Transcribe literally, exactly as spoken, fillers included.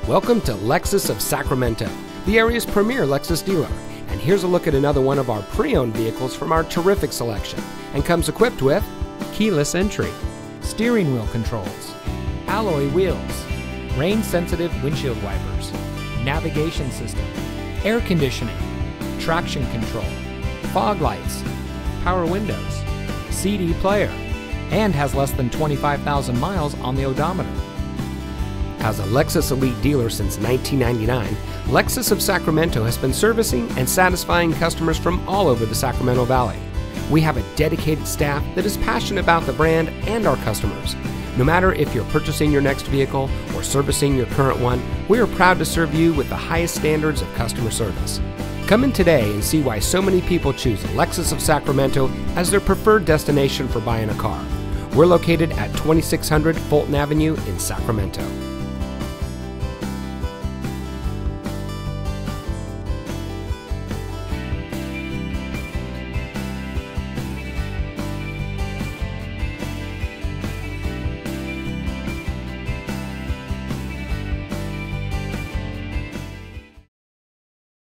Welcome to Lexus of Sacramento, the area's premier Lexus dealer. And here's a look at another one of our pre-owned vehicles from our terrific selection, and comes equipped with keyless entry, steering wheel controls, alloy wheels, rain-sensitive windshield wipers, navigation system, air conditioning, traction control, fog lights, power windows, C D player, and has less than twenty-five thousand miles on the odometer. As a Lexus Elite dealer since nineteen ninety-nine, Lexus of Sacramento has been servicing and satisfying customers from all over the Sacramento Valley. We have a dedicated staff that is passionate about the brand and our customers. No matter if you're purchasing your next vehicle or servicing your current one, we are proud to serve you with the highest standards of customer service. Come in today and see why so many people choose Lexus of Sacramento as their preferred destination for buying a car. We're located at twenty-six hundred Fulton Avenue in Sacramento.